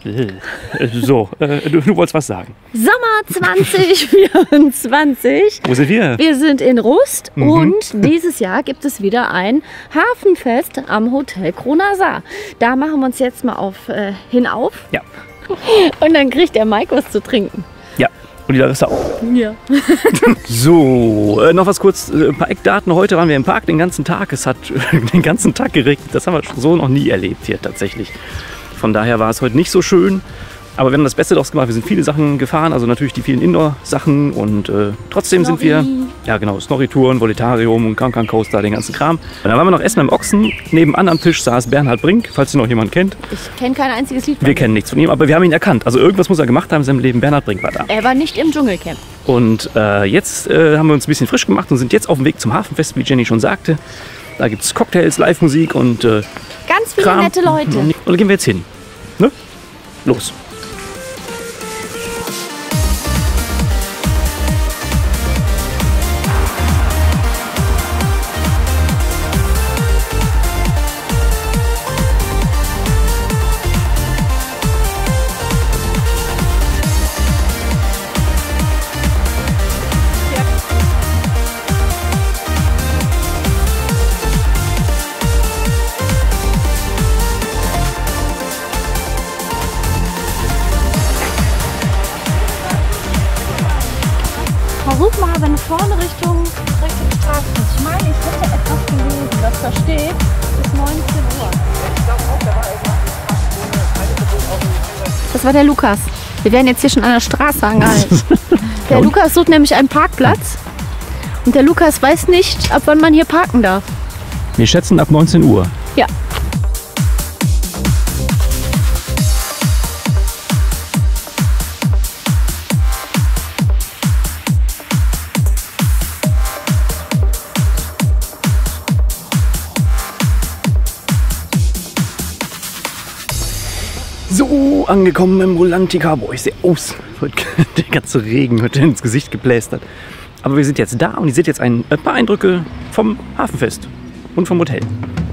So, du wolltest was sagen. Sommer 2024. Wo sind wir? Wir sind in Rust und dieses Jahr gibt es wieder ein Hafenfest am Hotel Kronasar. Da machen wir uns jetzt mal hinauf. Ja. Und dann kriegt der Mike was zu trinken. Ja, und die Larissa auch. Ja. So, noch was kurz, ein paar Eckdaten. Heute waren wir im Park den ganzen Tag. Es hat den ganzen Tag geregnet. Das haben wir so noch nie erlebt hier tatsächlich. Von daher war es heute nicht so schön. Aber wir haben das Beste daraus gemacht. Wir sind viele Sachen gefahren, also natürlich die vielen Indoor-Sachen. Und trotzdem sind wir, ja genau, Snorri-Touren, Voletarium und Cancan Coaster, den ganzen Kram. Und dann waren wir noch essen beim Ochsen. Nebenan am Tisch saß Bernhard Brink, falls ihr noch jemand kennt. Ich kenne kein einziges Lied von Wir ihm. kennen nichts von ihm, aber wir haben ihn erkannt. Also irgendwas muss er gemacht haben in seinem Leben. Bernhard Brink war da. Er war nicht im Dschungelcamp. Und jetzt haben wir uns ein bisschen frisch gemacht und sind jetzt auf dem Weg zum Hafenfest, wie Jenny schon sagte. Da gibt es Cocktails, Live-Musik und Ganz viele Kram. nette Leute. Und da gehen wir jetzt hin. Ne? Los. Versuch mal, wenn du vorne Richtung Straße bist. Ich meine, ich hätte etwas gelesen, das da steht bis 19 Uhr. Das war der Lukas. Wir werden jetzt hier schon an der Straße angehalten. Der Lukas sucht nämlich einen Parkplatz. Und der Lukas weiß nicht, ab wann man hier parken darf. Wir schätzen ab 19 Uhr. Ja. So, angekommen im Rolantica. Boah, ich sehe aus. Der ganze Regen wird ins Gesicht geplästert. Aber wir sind jetzt da und ihr seht jetzt ein paar Eindrücke vom Hafenfest und vom Hotel.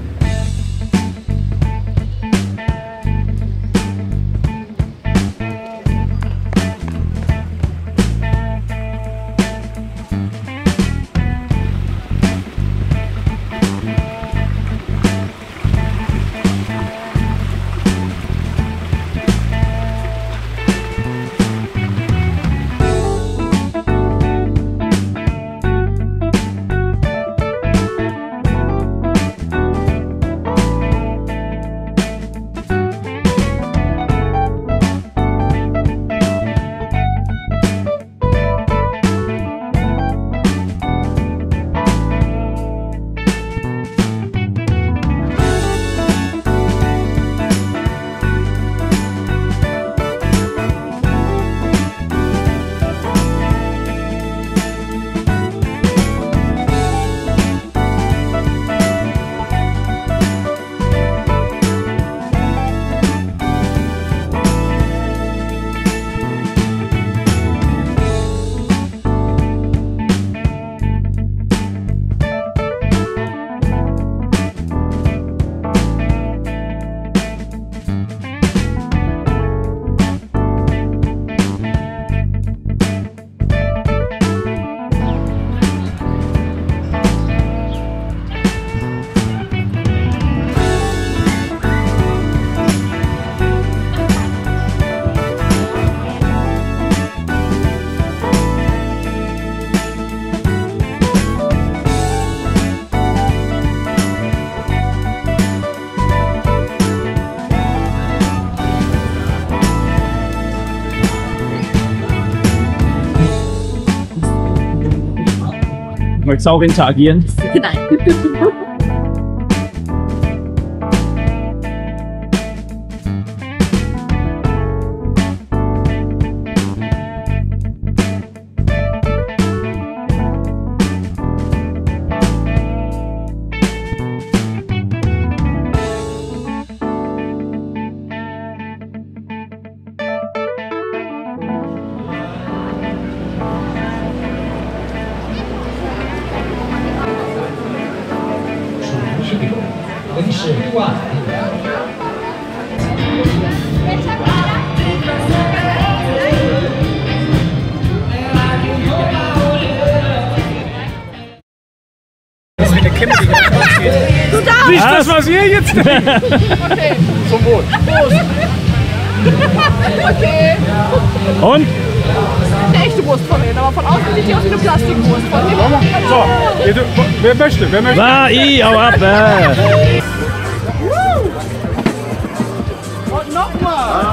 Möchtest du auch interagieren? Nein. 文史外。 Nicht das, was ihr jetzt trinkt. Okay. Zum Wohl. Okay. Und? Eine echte Wurst von innen, aber von außen sieht die aus wie eine Plastikwurst. Von innen. So, wer möchte? Wer möchte? War hau ab. Und nochmal.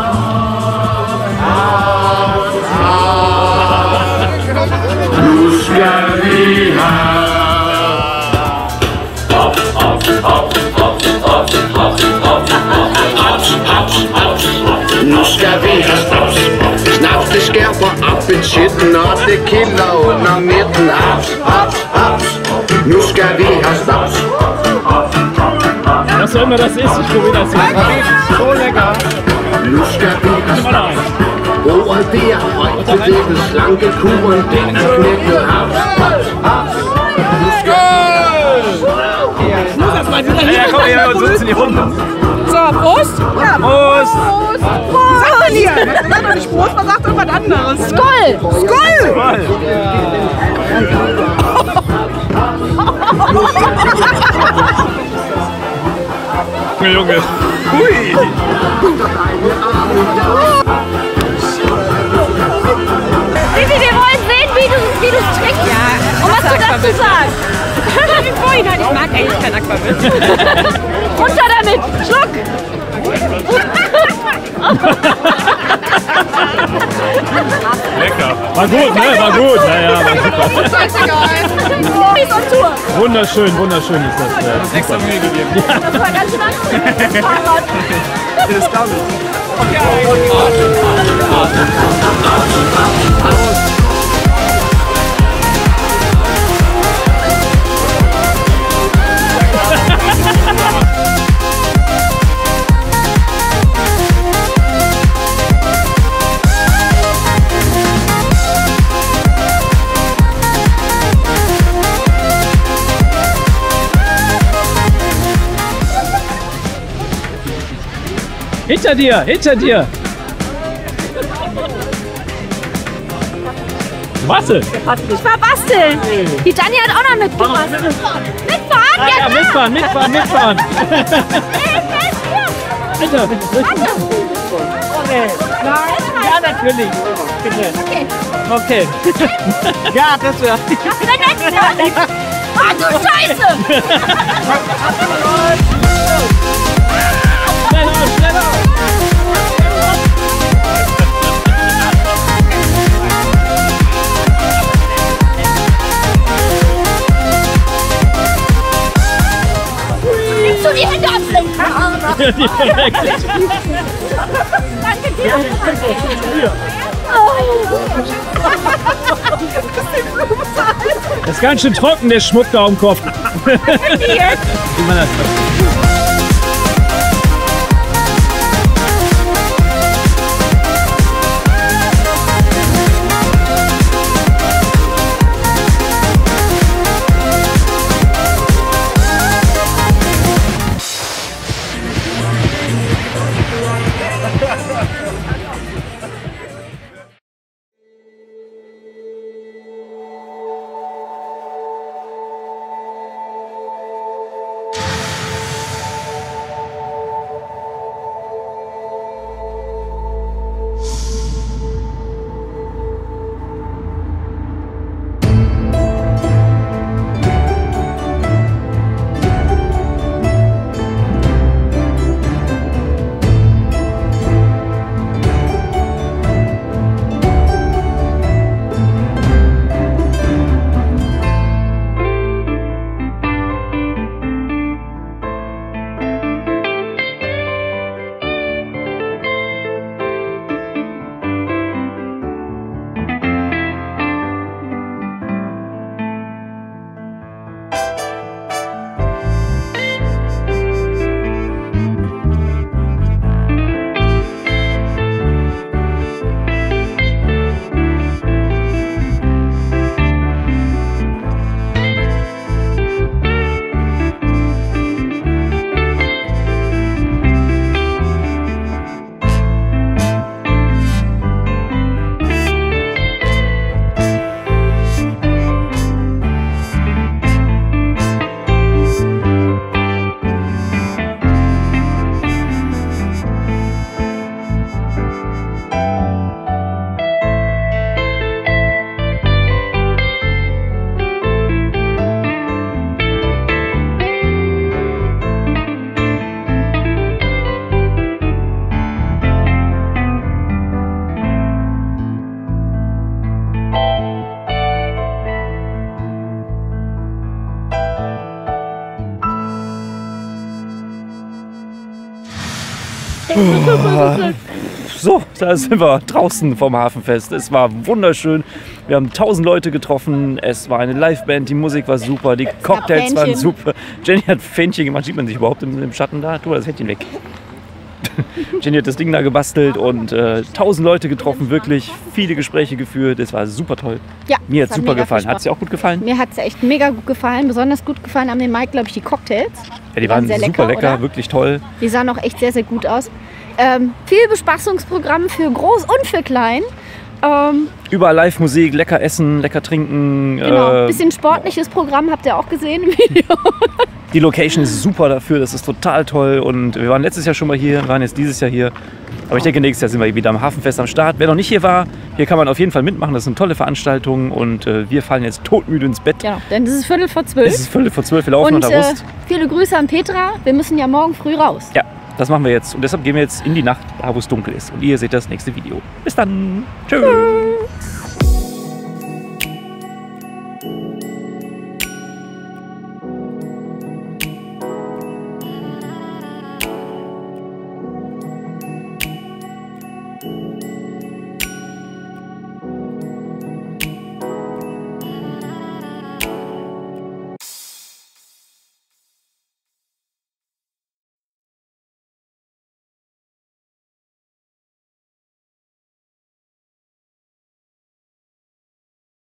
Schnaps, de skerper op en shitten og det kilder under midten. Haps, haps, haps. Nu skal vi have snaps. Was auch immer das ist, ich probiere das jetzt. So lecker. Nu skal vi have snaps. Ordet det er højt til denne slanke kuren. Den er knækket. Haps, haps, haps. Nu skal Ja, komm her und sonst in die Runde. So, Prost. Ja, Prost. Prost. Was sagt man hier? Man sagt doch nicht Prost, man sagt irgendwas anderes. Skoll! Skoll! Junge. Hui. Bibi, wir wollen sehen, wie du es trinkst. Ja, und was du dazu sagst. Vorhinein, ich mag eigentlich kein Aquavit. Runter damit! Schluck! Lecker. War gut, ne? War gut. Ja, war super. Scheißegal. Peace on Tour! Wunderschön, wunderschön ist das. Extra Mühe gegeben. Das war ganz schön anstrengend. Fahrrad. Das glaube ich. Hinter dir, hinter dir. Warte. Ich war basteln. Die Dani hat auch noch mitgemacht. Mitfahren? Ja, mitfahren, mitfahren, mitfahren. Bitte. Okay. Ja, natürlich. Bitte. Okay. Ja, das wäre. Ach du Scheiße! Schneller, schneller. Nimmst du die Hände ablenken? Danke dir. Das ist ganz schön trocken, der Schmuck da am Kopf. So, da sind wir draußen vom Hafenfest. Es war wunderschön. Wir haben 1000 Leute getroffen. Es war eine Liveband. Die Musik war super. Die Cocktails waren super. Jenny hat Fähnchen gemacht. Sieht man sich überhaupt im Schatten da? Tu das Händchen weg. Jenny hat das Ding da gebastelt und 1000 Leute getroffen. Wirklich viele Gespräche geführt. Es war super toll. Ja, mir hat es super gefallen. Hat es dir auch gut gefallen? Mir hat es echt mega gut gefallen. Besonders gut gefallen haben dem Mike, glaube ich, die Cocktails. Ja, die waren sehr super lecker, oder? wirklich toll. Die sahen auch echt sehr, sehr gut aus. Viel Bespaßungsprogramm für groß und für klein. Überall Live-Musik, lecker essen, lecker trinken. Genau, bisschen sportliches Programm habt ihr auch gesehen im Video. Die Location ist super dafür, das ist total toll. Und wir waren letztes Jahr schon mal hier, waren jetzt dieses Jahr hier. Aber ich denke, nächstes Jahr sind wir wieder am Hafenfest am Start. Wer noch nicht hier war, hier kann man auf jeden Fall mitmachen. Das ist eine tolle Veranstaltung und wir fallen jetzt todmüde ins Bett. Genau, denn es ist 11:45. Es ist 11:45, wir laufen und an der Rust. Viele Grüße an Petra. Wir müssen ja morgen früh raus. Ja, das machen wir jetzt. Und deshalb gehen wir jetzt in die Nacht, da wo es dunkel ist. Und ihr seht das nächste Video. Bis dann. Tschüss.